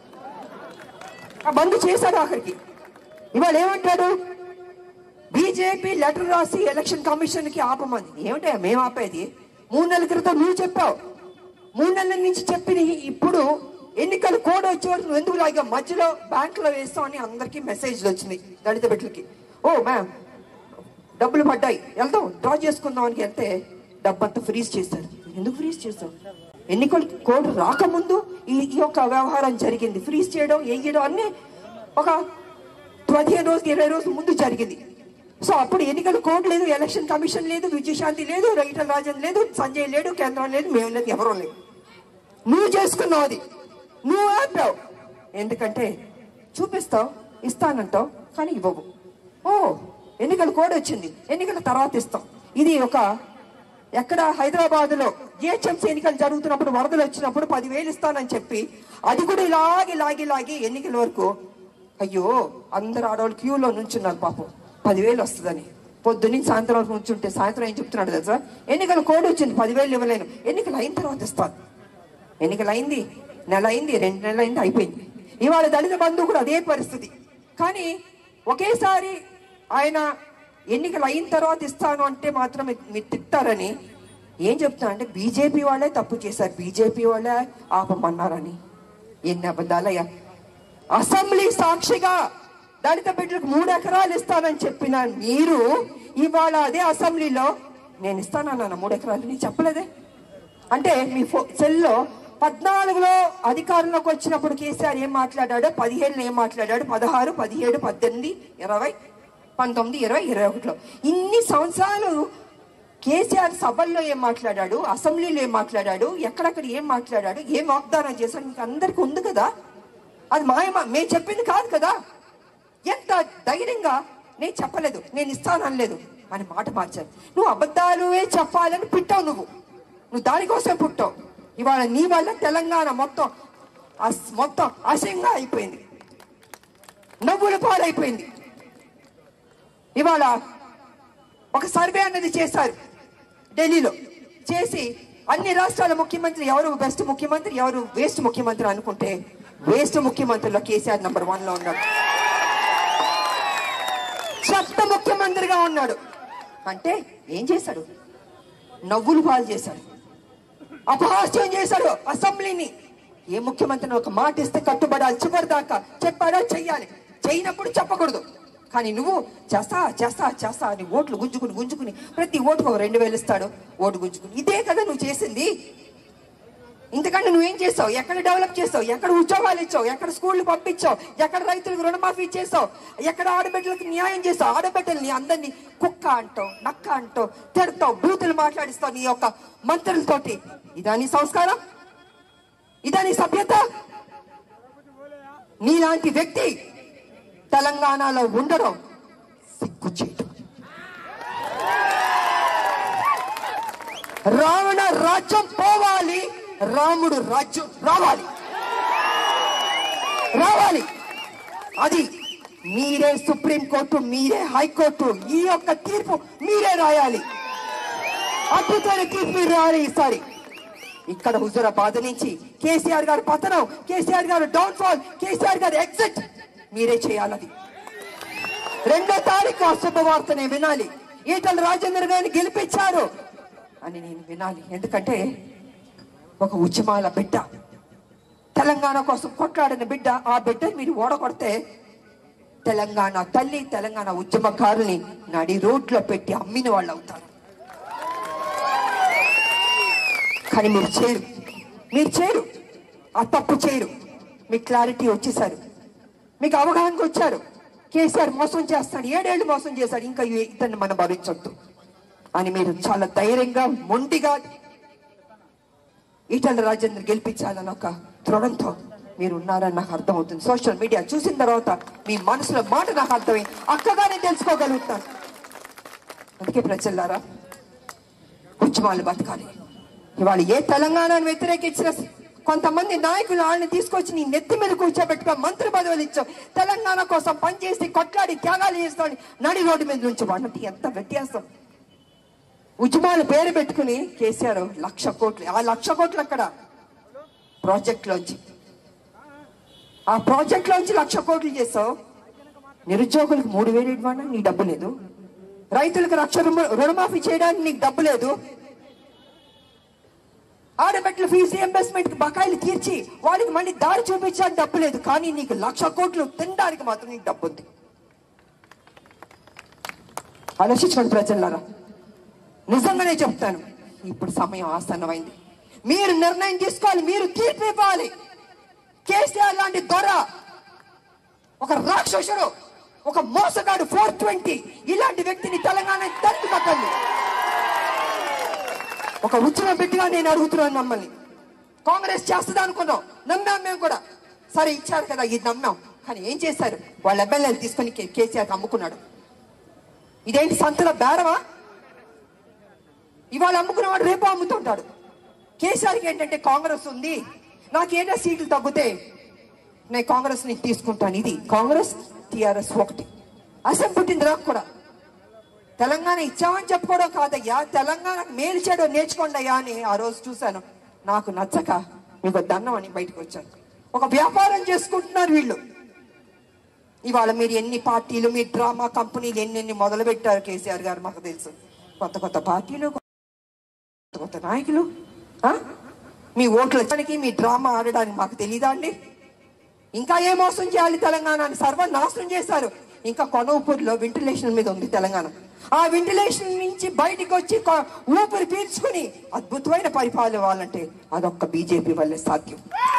ఆ బంధు చేశాడు ఆఖరికి. ఇవాళ ఏమంటాడు, బీజేపీ లెటర్ రాసి ఎలక్షన్ కమిషన్ కి ఆపమంది. ఏమిటా మేము ఆపేది? మూడు నెలల క్రితం నువ్వు చెప్పావు. మూడు నెలల నుంచి చెప్పిన ఇప్పుడు ఎన్నికలు కోడ్ వచ్చే వరకు నువ్వు ఎందుకు లాగా మధ్యలో బ్యాంక్ లో వేస్తావు అని అందరికి మెసేజ్లు వచ్చినాయి దళిత బిడ్డలకి. ఓ మ్యామ్ డబ్బులు పడ్డాయి, వెళ్దాం డ్రా చేసుకుందాం అని వెళ్తే డబ్బంతా ఫ్రీజ్ చేశారు. ఎందుకు ఫ్రీజ్ చేస్తావు? ఎన్నికల కోడ్ రాకముందు ఈ ఈ యొక్క వ్యవహారం జరిగింది. ఫ్రీజ్ చేయడం, వేయడం అన్ని ఒక పదిహేను రోజులు ఇరవై రోజుల ముందు జరిగింది. సో అప్పుడు ఎన్నికల కోడ్ లేదు, ఎలక్షన్ కమిషన్ లేదు, విజయశాంతి లేదు, ఈటెల రాజేందర్ లేదు, సంజయ్ లేడు, కేంద్రం లేదు, మేము లేదు, ఎవరో లేదు. నువ్వు చేసుకున్నావు, అది నువ్వు ఆపావు. ఎందుకంటే చూపిస్తావు, ఇస్తానంటావు, కానీ ఇవ్వవు. ఓ ఎన్నికల కోడ్ వచ్చింది, ఎన్నికల తర్వాత ఇస్తాం. ఇది ఒక ఎక్కడ హైదరాబాద్ లో జిహెచ్ఎంసీ ఎన్నికలు జరుగుతున్నప్పుడు వరదలు వచ్చినప్పుడు పదివేలు ఇస్తానని చెప్పి అది కూడా ఇలాగి లాగి లాగి ఎన్నికల వరకు అయ్యో అందరు ఆడవాళ్ళు క్యూలో నుంచున్నారు పాపం పదివేలు వస్తుందని. పొద్దున్నీ సాయంత్రం వరకు నుంచుంటే సాయంత్రం ఏం చెప్తున్నాడు తెలుసా, ఎన్నికల కోడ్ వచ్చింది, పదివేలు ఇవ్వలేను, ఎన్నికలు అయిన తర్వాత ఇస్తాను. ఎన్నికలు అయింది, నెల అయింది, రెండు నెలలు అయింది, అయిపోయింది. ఇవాళ దళిత బంధువు కూడా అదే పరిస్థితి. కానీ ఒకేసారి ఆయన ఎన్నికలు అయిన తర్వాత ఇస్తాను అంటే మాత్రం మీరు తిట్టారని ఏం చెప్తున్నా అంటే బీజేపీ వాళ్ళే తప్పు చేశారు, బీజేపీ వాళ్ళే ఆపమన్నారని. ఎన్ని అబద్ధాలయ్యా. అసెంబ్లీ సాక్షిగా దళిత బిడ్డలకు మూడు ఎకరాలు ఇస్తానని చెప్పిన మీరు ఇవాళ అదే అసెంబ్లీలో నేను ఇస్తానన్నా మూడు ఎకరాలు నీ చెప్పలేదే. అంటే మీ ఫో సెల్లో పద్నాలుగులో అధికారంలోకి వచ్చినప్పుడు కేసీఆర్ ఏం మాట్లాడాడో పదిహేడులో ఏం మాట్లాడాడు, పదహారు పదిహేడు పద్దెనిమిది ఇరవై పంతొమ్మిది ఇరవై ఇరవై ఒకటిలో ఇన్ని సంవత్సరాలు కేసీఆర్ సభల్లో ఏం మాట్లాడాడు, అసెంబ్లీలో ఏం మాట్లాడాడు, ఎక్కడెక్కడ ఏం మాట్లాడాడు, ఏం వాగ్దానం చేశాడు మీకు అందరికి ఉంది కదా. అది మాయ మేము చెప్పింది కాదు కదా. ఎంత ధైర్యంగా నేను చెప్పలేదు, నేను ఇస్తాను అనలేదు అని మాట మార్చాను. నువ్వు అబద్ధాలువే చెప్పాలని పుట్టావు, నువ్వు నువ్వు దానికోసం పుట్టావు. ఇవాళ నీ వల్ల తెలంగాణ మొత్తం మొత్తం అసహ్యంగా అయిపోయింది, నవ్వుల పాలైపోయింది. ఇవాళ ఒక సర్వే అనేది చేశారు ఢిల్లీలో, చేసి అన్ని రాష్ట్రాల ముఖ్యమంత్రి ఎవరు బెస్ట్ ముఖ్యమంత్రి ఎవరు వేస్ట్ ముఖ్యమంత్రి అనుకుంటే వేస్ట్ ముఖ్యమంత్రిలో కేసీఆర్ నంబర్ వన్ లో ఉన్నాడు. చెత్త ముఖ్యమంత్రిగా ఉన్నాడు. అంటే ఏం చేశాడు? నవ్వులు పాలు చేశాడు, అపహాస్యం చేశాడు అసెంబ్లీని. ఏ ముఖ్యమంత్రిని ఒక మాట ఇస్తే కట్టుబడాలి, చివరి దాకా చెప్పాడా చెయ్యాలి, చేయనప్పుడు చెప్పకూడదు. కానీ నువ్వు చేస్తా చేస్తా చేస్తా అని ఓట్లు గుంజుకుని గుంజుకుని ప్రతి ఓటుకు రెండు వేలు ఇస్తాడు, ఓటు గుంజుకుని. ఇదే కదా నువ్వు చేసింది. ఇంతకంటే నువ్వేం చేస్తావు? ఎక్కడ డెవలప్ చేస్తావు? ఎక్కడ ఉద్యోగాలు ఇచ్చావు? ఎక్కడ స్కూళ్ళు పంపించావు? ఎక్కడ రైతులకు రుణమాఫీ చేస్తావు? ఎక్కడ ఆడబిడ్డలకు న్యాయం చేస్తావు? ఆడబిడ్డల్ని అందరినీ కుక్క అంటావు, నక్క అంటావు, తిడతావు, బూతులు మాట్లాడిస్తావు నీ యొక్క మంత్రులతోటి. ఇదా నీ సంస్కారం? ఇదా నీ సభ్యత? నీలాంటి వ్యక్తి తెలంగాణలో ఉండడం సిగ్గు చేయటం. రావణ రాజ్యం పోవాలి, రాముడు రాజ్యం రావాలి రావాలి అది మీరే సుప్రీంకోర్టు, మీరే హైకోర్టు, ఈ యొక్క తీర్పు మీరే రాయాలి. అద్భుతమైన తీర్పు మీరు రాయాలి ఈసారి. ఇక్కడ హుజూరాబాద్ నుంచి కేసీఆర్ గారు పతనం, కేసీఆర్ గారు డౌన్ ఫాల్, కేసీఆర్ గారు ఎగ్జిట్ మీరే చేయాలది. రెండో తారీఖు ఆ శుభవార్త నేను వినాలి. ఈటల రాజేందర్ గారిని గెలిపించారు అని నేను వినాలి. ఎందుకంటే ఒక ఉద్యమాల బిడ్డ, తెలంగాణ కోసం కొట్లాడిన బిడ్డ, ఆ బిడ్డని మీరు ఓడగొడితే తెలంగాణ తల్లి, తెలంగాణ ఉద్యమకారుల్ని నడి రోడ్లో పెట్టి అమ్మిన వాళ్ళు అవుతారు. కానీ మీరు చేయరు, మీరు చేయరు, ఆ తప్పు చేయరు. మీకు క్లారిటీ వచ్చేసారు, మీకు అవగాహనకు వచ్చారు. కేసీఆర్ మోసం చేస్తాడు, ఏడేళ్లు మోసం చేశాడు, ఇంకా ఇతన్ని మనం భరించొద్దు అని మీరు చాలా ధైర్యంగా మొండిగా ఈటల రాజేందర్ గెలిపించాలని ఒక దృఢంతో మీరు ఉన్నారని నాకు అర్థమవుతుంది. సోషల్ మీడియా చూసిన తర్వాత మీ మనసులో మాట నాకు అర్థమై అక్కగానే తెలుసుకోగలుగుతాను. అందుకే ప్రజలారా, ఉద్యమాలు బతకాలి. ఇవాళ ఏ తెలంగాణను వ్యతిరేకించిన కొంతమంది నాయకులు వాళ్ళని తీసుకొచ్చి నీ నెత్తి మీద కూర్చోబెట్టుకో మంత్రి పదవులు ఇచ్చావు, తెలంగాణ కోసం పనిచేసి కొట్లాడి త్యాగాలు చేస్తాడు నడి రోడ్డు మీద నుంచి వాడినట్టు ఎంత వ్యత్యాసం. ఉద్యమాలు పేరు పెట్టుకుని కేసీఆర్ లక్ష కోట్లు, ఆ లక్ష కోట్లు అక్కడ ప్రాజెక్ట్ లోంచి, ఆ ప్రాజెక్ట్ లోంచి లక్ష కోట్లు చేసావు. నిరుద్యోగులకు మూడు వేలు ఇవ్వడానికి నీకు డబ్బు లేదు, రైతులకు లక్ష రుణమాఫీ చేయడానికి నీకు డబ్బు లేదు, ఆడబిడ్డల ఫీజు రియంబర్స్మెంట్ బకాయిలు తీర్చి వాళ్ళకి మళ్ళీ దారి చూపించడానికి డబ్బు లేదు. కానీ నీకు లక్ష కోట్లు తినడానికి మాత్రం నీకు డబ్బు ఉంది. ఆలోచించుకోండి ప్రజలారా, నిజంగానే చెప్తాను. ఇప్పుడు సమయం ఆసన్నమైంది. మీరు నిర్ణయం తీసుకోవాలి, మీరు తీర్పు ఇవ్వాలి. కేసీఆర్ లాంటి దొర, ఒక రాక్షసుడు, ఒక మోసగాడు, ఫోర్ ట్వంటీ ఇలాంటి వ్యక్తిని తెలంగాణ తరిమి కొట్టండి. ఒక ఉద్యమం పెట్టిగా నేను అడుగుతున్నాను మమ్మల్ని. కాంగ్రెస్ చేస్తుంది అనుకున్నాం, నమ్మాం మేము కూడా. సరే ఇచ్చారు కదా, ఇది నమ్మాం. కానీ ఏం చేశారు? వాళ్ళ ఎమ్మెల్యేలు తీసుకొని కేసీఆర్ అమ్ముకున్నాడు. ఇదేంటి సంతలో బేరమా? ఇవాళ అమ్ముకున్నవాడు రేపు అమ్ముతుంటాడు. కేసీఆర్కి ఏంటంటే కాంగ్రెస్ ఉంది, నాకేదో సీట్లు తగ్గితే నేను కాంగ్రెస్ ని తీసుకుంటాను. ఇది కాంగ్రెస్ టీఆర్ఎస్ ఒకటి. అసెంబ్లీ పుట్టింది నాకు కూడా. తెలంగాణ ఇచ్చామని చెప్పుకోవడం కాదయ్యా, తెలంగాణకు మేలు చేయడం నేర్చుకోండి అయ్యా అని ఆ రోజు చూశాను. నాకు నచ్చక మీకు దండం అని బయటకు వచ్చాను. ఒక వ్యాపారం చేసుకుంటున్నారు వీళ్ళు. ఇవాళ మీరు ఎన్ని పార్టీలు, మీ డ్రామా కంపెనీలు ఎన్ని ఎన్ని మొదలు పెట్టారు కేసీఆర్ గారు, మాకు తెలుసు. కొత్త కొత్త పార్టీలు, కొత్త కొత్త నాయకులు, మీ ఓట్లకి మీ డ్రామా ఆడడానికి మాకు తెలీదా అండి? ఇంకా ఏ మోసం చేయాలి తెలంగాణని? సర్వనాశనం చేశారు. ఇంకా కొనూపూర్లో వెంటిలేషన్ మీద ఉంది తెలంగాణ. ఆ వెంటిలేషన్ నుంచి బయటికి వచ్చి ఊపిరి పీల్చుకుని అద్భుతమైన పరిపాలన ఇవ్వాలంటే అదొక్క బీజేపీ వల్లే సాధ్యం.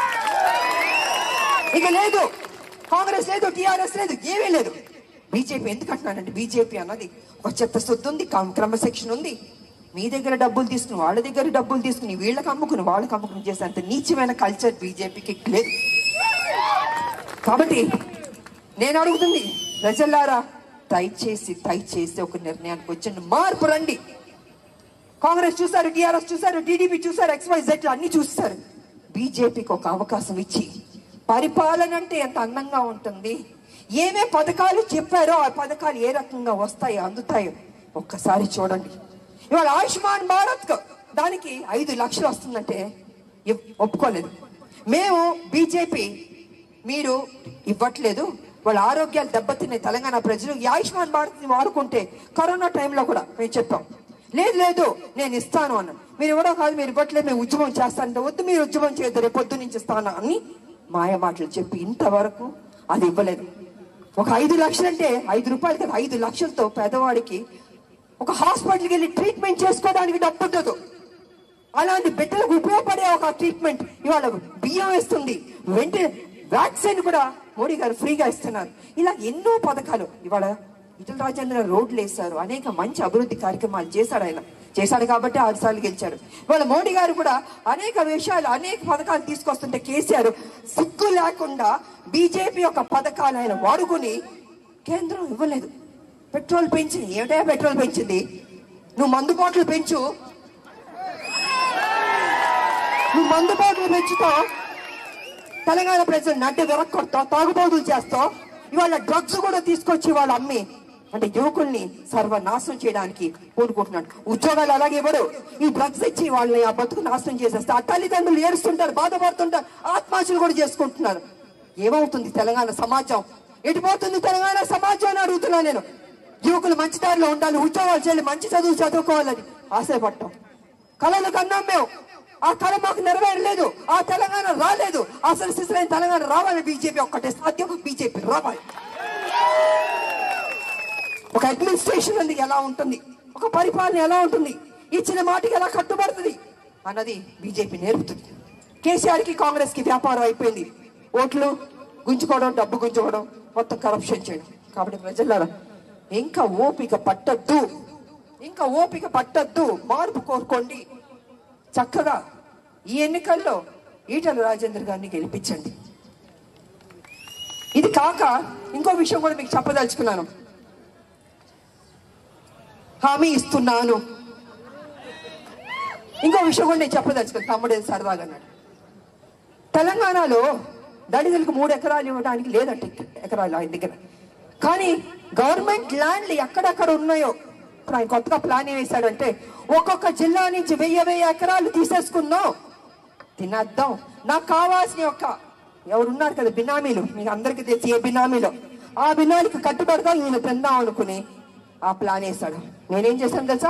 ఇక లేదు, కాంగ్రెస్ లేదు, టీఆర్ఎస్ లేదు, ఏమీ లేదు. బీజేపీ ఎందుకంటున్నానంటే, బీజేపీ అన్నది ఒక చెత్త శుద్ధి ఉంది, క్రమశిక్షణ ఉంది. మీ దగ్గర డబ్బులు తీసుకుని వాళ్ళ దగ్గర డబ్బులు తీసుకుని వీళ్ళకి అమ్ముకుని వాళ్ళకి అమ్ముకుని చేసేంత నీచమైన కల్చర్ బీజేపీకి లేదు. కాబట్టి నేను అడుగుతుంది ప్రజలారా, దయచేసి దయచేసి ఒక నిర్ణయానికి వచ్చండి, మార్పు రండి. కాంగ్రెస్ చూసారు, టీఆర్ఎస్ చూసారు, టీడీపీ చూసారు, ఎక్స్వైజెడ్ అన్ని చూస్తారు. బీజేపీకి ఒక అవకాశం ఇచ్చి, పరిపాలన అంటే ఎంత అందంగా ఉంటుంది, ఏమే పథకాలు చెప్పారో ఆ పథకాలు ఏ రకంగా వస్తాయో అందుతాయో ఒక్కసారి చూడండి. ఇవాళ ఆయుష్మాన్ భారత్ దానికి ఐదు లక్షలు వస్తుందంటే ఒప్పుకోలేదు మేము. బీజేపీ మీరు ఇవ్వట్లేదు, వాళ్ళ ఆరోగ్యాలు దెబ్బతిన్నాయి తెలంగాణ ప్రజలు, ఈ ఆయుష్మాన్ భారత్ని వాడుకుంటే కరోనా టైంలో కూడా మేము చెప్పాం. లేదు లేదు నేను ఇస్తాను అన్న. మీరు ఇవ్వడం కాదు, మీరు ఇవ్వట్లేదు, మేము ఉద్యమం చేస్తానంటే వద్దు, మీరు ఉద్యమం చేయద్దు, రేపు పొద్దు నుంచి ఇస్తాను అని మాయ మాటలు చెప్పి ఇంతవరకు అది ఇవ్వలేదు. ఒక ఐదు లక్షలు అంటే ఐదు రూపాయలు కదా, ఐదు లక్షలతో పేదవాడికి ఒక హాస్పిటల్కి వెళ్ళి ట్రీట్మెంట్ చేసుకోవడానికి డబ్బు ఉండదు. అలాంటి బిడ్డలకు ఉపయోగపడే ఒక ట్రీట్మెంట్ ఇవాళ బియ్యం వేస్తుంది, వెంట వ్యాక్సిన్ కూడా మోడీ గారు ఫ్రీగా ఇస్తున్నారు. ఇలా ఎన్నో పథకాలు ఇవాళ ఈటల రాజేంద్ర రోడ్లు వేశారు, అనేక మంచి అభివృద్ధి కార్యక్రమాలు చేశాడు. ఆయన చేశాడు కాబట్టి ఆరు సార్లు గెలిచాడు. ఇవాళ మోడీ గారు కూడా అనేక విషయాలు, అనేక పథకాలు తీసుకొస్తుంటే కేసీఆర్ సిగ్గు లేకుండా బీజేపీ యొక్క పథకాలు ఆయన వాడుకుని కేంద్రం ఇవ్వలేదు. పెట్రోల్ పెంచింది, ఏమిటా పెట్రోల్ పెంచింది? నువ్వు మందు బాటలు పెంచు, నువ్వు మందు బాటలు పెంచుతావు, తెలంగాణ ప్రజలు నడ్డి విరక్కొడతావు, తాగుబోతులు చేస్తావు. ఇవాళ డ్రగ్స్ కూడా తీసుకొచ్చి వాళ్ళు అమ్మి అంటే యువకుల్ని సర్వనాశనం చేయడానికి పూనుకుంటున్నాడు. ఉద్యోగాలు అలాగే ఇవ్వడు, ఈ డ్రగ్స్ ఇచ్చి వాళ్ళని ఆ బతుకు నాశనం చేసేస్తే ఆ తల్లిదండ్రులు ఏడుస్తుంటారు, బాధపడుతుంటారు, ఆత్మహత్యలు కూడా చేసుకుంటున్నారు. ఏమవుతుంది తెలంగాణ సమాజం? ఎటుపోతుంది తెలంగాణ సమాజం అని అడుగుతున్నా నేను. యువకులు మంచి దారిలో ఉండాలి, ఉద్యోగాలు చేయాలి, మంచి చదువు చదువుకోవాలని ఆశపడటం. కళలు కన్నాం మేము, ఆ కళ మాకు నెరవేరలేదు, ఆ తెలంగాణ రాలేదు. అసలు సిసలైన తెలంగాణ రావాలి బీజేపీ ఒక్కటే సాధ్యం, బీజేపీ రావాలి. ఒక అడ్మినిస్ట్రేషన్ అనేది ఎలా ఉంటుంది, ఒక పరిపాలన ఎలా ఉంటుంది, ఇచ్చిన మాటకి ఎలా కట్టుబడుతుంది అన్నది బీజేపీ నేర్పుతుంది. కేసీఆర్ కి కాంగ్రెస్ కి వ్యాపారం అయిపోయింది. ఓట్లు గుంజుకోవడం, డబ్బు గుంజుకోవడం, మొత్తం కరప్షన్ చేయడం. కాబట్టి ప్రజలారా ఇంకా ఓపిక పట్టద్దు, ఇంకా ఓపిక పట్టద్దు, మార్పు కోరుకోండి. చక్కగా ఈ ఎన్నికల్లో ఈటల రాజేందర్ గారిని గెలిపించండి. ఇది కాక ఇంకో విషయం కూడా మీకు చెప్పదలుచుకున్నాను. హామీ ఇస్తున్నాను, ఇంకో విషయం కూడా నేను చెప్పదలుచుకున్నాను. తమ్ముడు సరదాగా అన్నాడు, తెలంగాణలో దళితులకు మూడు ఎకరాలు ఇవ్వడానికి లేదంటే ఎకరాలు ఆయన దగ్గర. కానీ గవర్నమెంట్ ల్యాండ్లు ఎక్కడెక్కడ ఉన్నాయో ఇప్పుడు ఆయన కొత్తగా ప్లాన్ ఏం వేశాడంటే ఒక్కొక్క జిల్లా నుంచి వెయ్యి వెయ్యి ఎకరాలు తీసేసుకుందాం, తినేద్దాం. నాకు కావాల్సిన యొక్క ఎవరున్నారు కదా బినామీలు, మీకు అందరికీ తెలిసి ఏ బినామీలో, ఆ బినామీకి కట్టుబడదాం, నేను తిందాం అనుకుని ఆ ప్లాన్ వేశాడు. నేనేం చేశాను తెలుసా?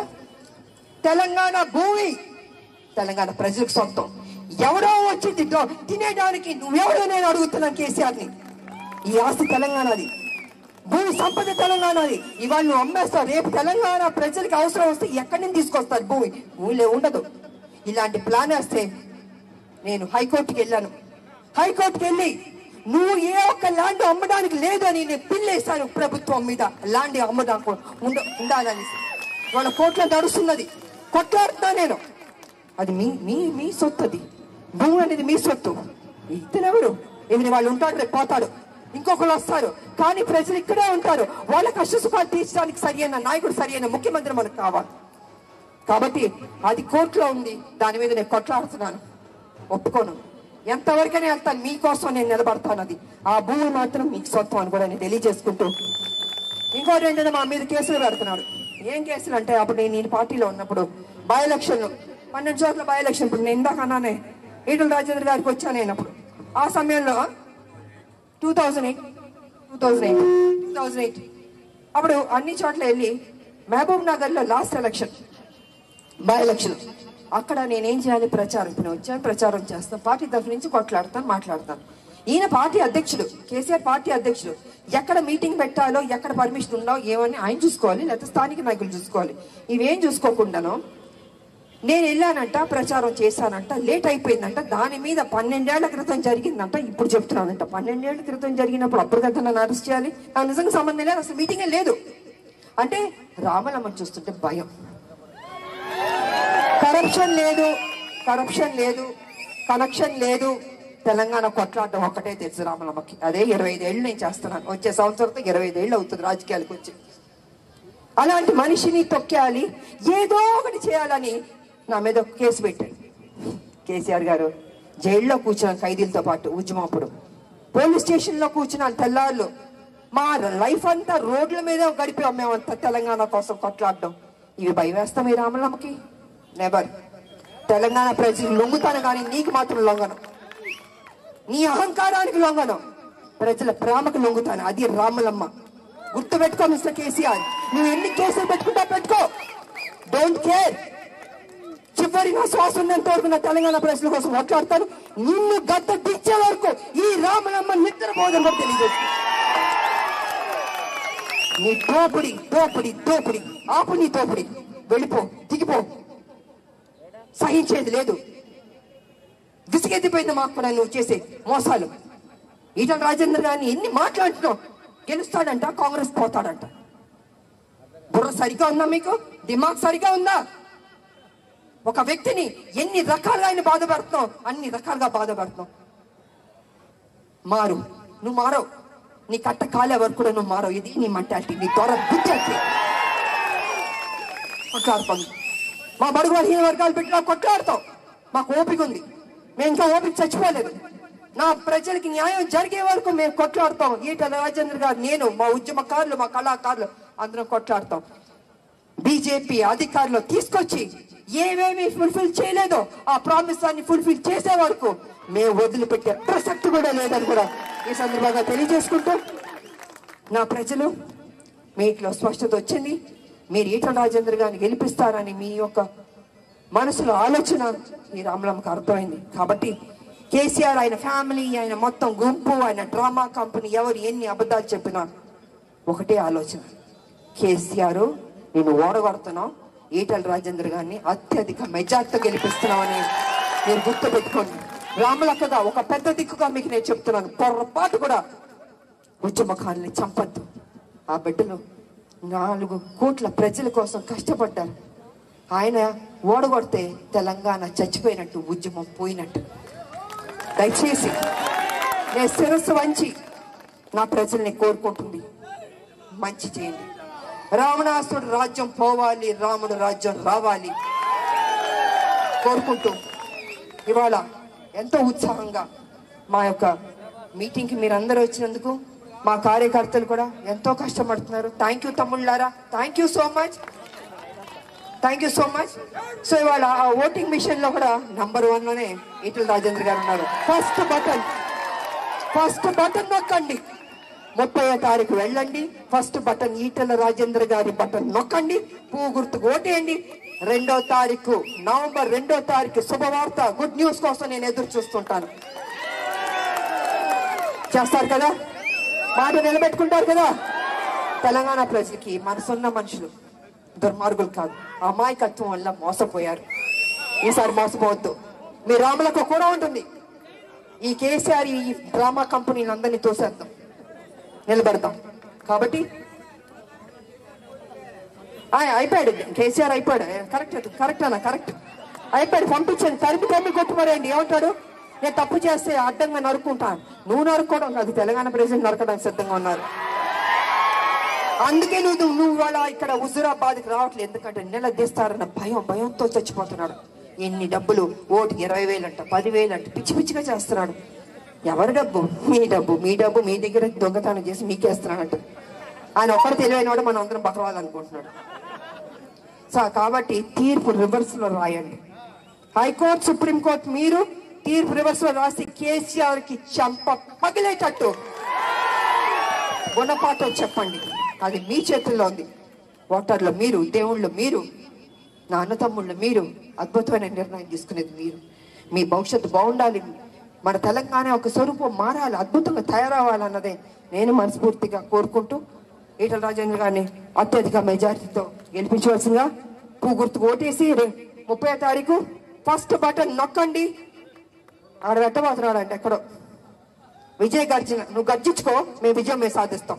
తెలంగాణ భూమి తెలంగాణ ప్రజలకు సొంతం, ఎవరో వచ్చి తినేయడానికి నువ్వెవరో నేను అడుగుతున్నాను కేసీఆర్ని. ఈ ఆస్తి తెలంగాణది, భూమి సంపద తెలంగాణది. ఇవాళ నువ్వు అమ్మేస్తావు, రేపు తెలంగాణ ప్రజలకు అవసరం వస్తే ఎక్కడి నుంచి తీసుకొస్తారు భూమి? భూమిలో ఉండదు. ఇలాంటి ప్లాన్ వేస్తే నేను హైకోర్టుకి వెళ్ళాను. హైకోర్టుకి వెళ్ళి నువ్వు ఏ ఒక్క ల్యాండ్ అమ్మడానికి లేదు అని నేను పిల్లేస్తాను ప్రభుత్వం మీద, ల్యాండ్ అమ్మడానికి ఉండ ఉండాలని. వాళ్ళ కోర్టులో నడుస్తున్నది, కొట్లాడుతున్నా నేను. అది మీ మీ మీ సొత్తు, అది భూమి అనేది మీ సొత్తు. ఇతనెవరు? ఇది వాళ్ళు ఉంటాడు, రేపు పోతాడు, ఇంకొకరు వస్తారు. కానీ ప్రజలు ఇక్కడే ఉంటారు. వాళ్ళ కష్ట సుఖాలు తీర్చడానికి సరి అయిన నాయకుడు, సరి అయిన ముఖ్యమంత్రి మనకు కావాలి. కాబట్టి అది కోర్టులో ఉంది, దాని మీద నేను కొట్లాడుతున్నాను. ఒప్పుకోను, ఎంతవరకనే వెళ్తాను, మీకోసం నేను నిలబడతాను. అది ఆ భూమి మాత్రం మీకు సొంతం అని కూడా నేను తెలియజేసుకుంటూ, ఇంకోటి ఏంటంటే మా మీద కేసులు పెడుతున్నాడు. ఏం కేసులు అంటే అప్పుడు నేను ఈ పార్టీలో ఉన్నప్పుడు బై ఎలక్షన్లు పన్నెండు చోట్ల బై ఎలక్షన్. ఇప్పుడు నేను ఇందాక అన్నానే ఈటల రాజేందర్ గారికి వచ్చాను నేను అప్పుడు. ఆ సమయంలో two thousand eight two thousand eight two thousand eight అప్పుడు అన్ని చోట్ల వెళ్ళి మహబూబ్ నగర్ లో లాస్ట్ ఎలక్షన్ బై ఎలక్షన్, అక్కడ నేనేం చేయాలి? ప్రచారం. ఇప్పుడు వచ్చాను, ప్రచారం చేస్తాను, పార్టీ తరఫు నుంచి కొట్లాడతాను, మాట్లాడతాను. ఈయన పార్టీ అధ్యక్షుడు, కేసీఆర్ పార్టీ అధ్యక్షుడు. ఎక్కడ మీటింగ్ పెట్టాలో, ఎక్కడ పర్మిషన్ ఉందో ఏమని ఆయన చూసుకోవాలి, లేకపోతే స్థానిక నాయకులు చూసుకోవాలి. ఇవేం చూసుకోకుండాను నేను వెళ్ళానంట, ప్రచారం చేశానంట, లేట్ అయిపోయిందంట. దాని మీద పన్నెండేళ్ల క్రితం జరిగిందంట, ఇప్పుడు చెప్తున్నానంట. పన్నెండేళ్ల క్రితం జరిగినప్పుడు అప్పుడు కదా నన్ను అరెస్ట్ చేయాలి? నాకు నిజంగా సంబంధం లేదు, అసలు మీటింగే లేదు. అంటే రామలమ్మని చూస్తుంటే భయం. కరప్షన్ లేదు, కరప్షన్ లేదు, కనెక్షన్ లేదు, తెలంగాణ కొట్లాడటం ఒక్కటే తెలుసు రామలమ్మకి. అదే ఇరవై ఐదేళ్ళు నేను చేస్తున్నాను. వచ్చే సంవత్సరంతో ఇరవై ఐదేళ్ళు అవుతుంది రాజకీయాలకు వచ్చి. అలాంటి మనిషిని తొక్కేయాలి, ఏదో ఒకటి చేయాలని నా మీద ఒక కేసు పెట్టాడు కేసీఆర్ గారు. జైల్లో కూర్చున్నాను ఖైదీలతో పాటు ఉద్యమప్పుడు, పోలీస్ స్టేషన్ లో కూర్చున్నాను తెల్లాళ్ళు. మా లైఫ్ అంతా రోడ్ల మీద గడిపాం మేమంతా తెలంగాణ కోసం కొట్లాడడం. ఇవి భయం వేస్తాం ఈ రామలమ్మకి? నెవర్. తెలంగాణ ప్రజలకు లొంగుతాను కానీ నీకు మాత్రం లొంగను, నీ అహంకారానికి లొంగను, ప్రజల ప్రేమకు లొంగుతాను. అది రామలమ్మ. గుర్తు పెట్టుకో మిస్టర్ కేసీఆర్. నువ్వు ఎన్ని కేసులు పెట్టుకుంటా పెట్టుకో, డోంట్ కేర్. చివరి నా శ్వాస ఉన్నంత వరకు నా తెలంగాణ ప్రజల కోసం మాట్లాడతాను. నిన్ను గద్ద దిచ్చే వరకు ఈ రామలమ్మ నిద్రపోదని కూడా తెలియజేస్తుంది. నీ దోపిడి దోపిడి దోపిడి ఆపు, నీ దోపిడి వెళ్ళిపో, దిగిపో, సహించేది లేదు. విసిగెత్తిపోయింది మాకు కూడా నువ్వు చేసే మోసాలు. ఈటల రాజేందర్ గారిని ఎన్ని మాట్లాడుతున్నావు? గెలుస్తాడంట, కాంగ్రెస్ పోతాడంట. బుర్ర సరిగా ఉందా మీకు? దిమాగ్ సరిగా ఉందా? ఒక వ్యక్తిని ఎన్ని రకాలుగా ఆయన బాధపడుతున్నావు, అన్ని రకాలుగా బాధపడుతున్నావు. మారు, నువ్వు మారవు. నీ కట్ట కాలే వరకు కూడా నువ్వు మారవు. ఇది నీ మెంటాలిటీ, నీ ద్వారా బుద్ధి అంటే కొట్లాడుతాం. మా బడుగు బలహీన వర్గాలు పెట్టినా కొట్లాడతాం. మాకు ఓపిక ఉంది, మేము ఇంకా ఓపిక చచ్చిపోలేదు. నా ప్రజలకి న్యాయం జరిగే వరకు మేము కొట్లాడతాం. ఈటల రాజేంద్ర గారు, నేను, మా ఉద్యమకారులు, మా కళాకారులు అందరం కొట్లాడతాం. బీజేపీ అధికారులు తీసుకొచ్చి ఏమేమి ఫుల్ఫిల్ చేయలేదో ఆ ప్రామిస్ అన్ని ఫుల్ఫిల్ చేసే వరకు మేము వదిలిపెట్టే ప్రసక్తి కూడా లేదని కూడా ఈ సందర్భంగా తెలియజేసుకుంటూ, నా ప్రజలు మీట్లో స్పష్టత వచ్చింది. మీరు ఈటల రాజేంద్ర గారిని గెలిపిస్తారని మీ యొక్క మనసులో ఆలోచన ఈ రామలమ్మకు అర్థమైంది. కాబట్టి కేసీఆర్, ఆయన ఫ్యామిలీ, ఆయన మొత్తం గుంపు, ఆయన డ్రామా కంపెనీ ఎవరు ఎన్ని అబద్ధాలు చెప్పినా ఒకటే ఆలోచన, కేసీఆర్ నేను ఓడగొడుతున్నావు, ఈటల రాజేంద్ర గారిని అత్యధిక మెజార్టీతో గెలిపిస్తున్నామని మీరు గుర్తు పెట్టుకోండి. రామలక్కగా ఒక పెద్ద దిక్కుగా మీకు నేను చెప్తున్నాను, పొరపాటు కూడా ఉద్యమకారుల్ని చంపద్దు. ఆ బిడ్డలు నాలుగు కోట్ల ప్రజల కోసం కష్టపడ్డారు. ఆయన ఓడగొడితే తెలంగాణ చచ్చిపోయినట్టు, ఉద్యమం పోయినట్టు. దయచేసి నేను శిరస్సు వంచి నా ప్రజల్ని కోరుకుంటుంది, మంచి చేయండి. రావణాసుడు రాజ్యం పోవాలి, రాముడు రాజ్యం రావాలి కోరుకుంటూ ఇవాళ ఎంతో ఉత్సాహంగా మా యొక్క మీటింగ్కి మీరు అందరూ వచ్చినందుకు మా కార్యకర్తలు కూడా ఎంతో కష్టపడుతున్నారు. థ్యాంక్ యూ తమ్ముళ్ళారా, thank you so much, thank you so much. So ఇవాళ ఆ ఓటింగ్ మిషన్ లో కూడా నంబర్ వన్ లోనే ఈటల రాజేంద్ర గారు ఉన్నారు. ఫస్ట్ బటన్ ఫస్ట్ బటన్ నొక్కండి, ముప్పై తారీఖు వెళ్ళండి. ఫస్ట్ బటన్ ఈటల రాజేంద్ర గారి బటన్ నొక్కండి, పువ్వు గుర్తుకు ఓటేయండి. రెండో తారీఖు నవంబర్ రెండో తారీఖు శుభవార్త, గుడ్ న్యూస్ కోసం నేను ఎదురు చూస్తుంటాను. చేస్తారు కదా, మాట నిలబెట్టుకుంటారు కదా. తెలంగాణ ప్రజలకి మనసున్న మనుషులు దుర్మార్గులు కాదు, అమాయకత్వం వల్ల మోసపోయారు. ఈసారి మోసపోవద్దు. మీ రాములకు కూడా ఉంటుంది. ఈ కేసీఆర్ ఈ డ్రామా కంపెనీని అందరినీ తోసేద్దాం, నిలబెడతాం. కాబట్టి అయిపోయాడు కేసీఆర్, అయిపోయాడు. కరెక్ట్ కరెక్ట్ అన్న కరెక్ట్ అయిపోయాడు. పంపించండి, తరిమి తరిమి కొట్టుమరేయండి. ఏమంటాడు, నేను తప్పు చేస్తే అడ్డంగా నరుక్కుంటాను. నువ్వు నరుక్కోవడం కాదు, తెలంగాణ ప్రజలు నరకడానికి సిద్ధంగా ఉన్నారు. అందుకే నువ్వు నువ్వు వాళ్ళ ఇక్కడ హుజూరాబాద్కి రావట్లేదు, ఎందుకంటే నిలదీస్తారన్న భయం, భయంతో చచ్చిపోతున్నాడు. ఎన్ని డబ్బులు, ఓటుకి ఇరవై వేలు అంట, పదివేలు అంట, పిచ్చి పిచ్చిగా చేస్తున్నాడు. ఎవరి డబ్బు? మీ డబ్బు, మీ డబ్బు మీ దగ్గర దొంగతనం చేసి మీకేస్తున్నాడంట. ఆయన ఒక్కడు తెలివైన వాడు, మనం అందరం బకరాలనుకుంటున్నాడు. సో కాబట్టి తీర్పు రివర్స్ లో రాయండి. హైకోర్టు, సుప్రీంకోర్టు మీరు తీర్పు రివర్స్ లో రాసి కేసీఆర్ కి చంప పగిలేటట్టు గుణపాఠం చెప్పండి. అది మీ చేతుల్లో ఉంది. ఓటర్లు మీరు, దేవుళ్ళు మీరు, నా అన్నతమ్ముళ్ళు మీరు, అద్భుతమైన నిర్ణయం తీసుకునేది మీరు. మీ భవిష్యత్తు బాగుండాలి, మన తెలంగాణ ఒక స్వరూపం మారాలి, అద్భుతంగా తయారవ్వాలన్నదే నేను మనస్ఫూర్తిగా కోరుకుంటూ ఈటల రాజేంద్ర గారిని అత్యధిక మెజారిటీతో గెలిపించవలసిందిగా పువ్వు గుర్తుకు ఓటేసి ముప్పై తారీఖు ఫస్ట్ బటన్ నొక్కండి. ఆడ రెట్టబోతున్నాడు అంటే ఎక్కడో విజయ్ గర్జన, నువ్వు గర్జించుకో, మేము విజయం మేము సాధిస్తాం.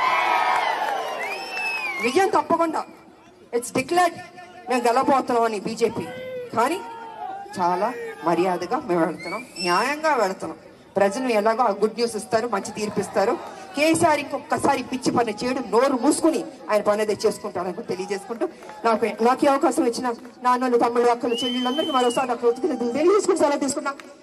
విజయం తప్పకుండా ఇట్స్ డిక్లేర్డ్, మేము గెలబోతున్నాం అని బీజేపీ. కానీ చాలా మర్యాదగా మేము వెళుతున్నాం, న్యాయంగా వెళుతున్నాం. ప్రజలు ఎలాగో ఆ గుడ్ న్యూస్ ఇస్తారు, మంచి తీర్పిస్తారు. కేసీఆర్ ఇంకొకసారి పిచ్చి పని చేయడం, నోరు మూసుకుని ఆయన పని అయితే చేసుకుంటారని తెలియజేసుకుంటూ నాకు నాకు అవకాశం ఇచ్చిన నాన్నలు, తమ్ముళ్ళు, అక్కలు, చెల్లెళ్ళందరికీ మరోసారి నాకు తెలియజేసుకుని సెలవు తీసుకున్నా.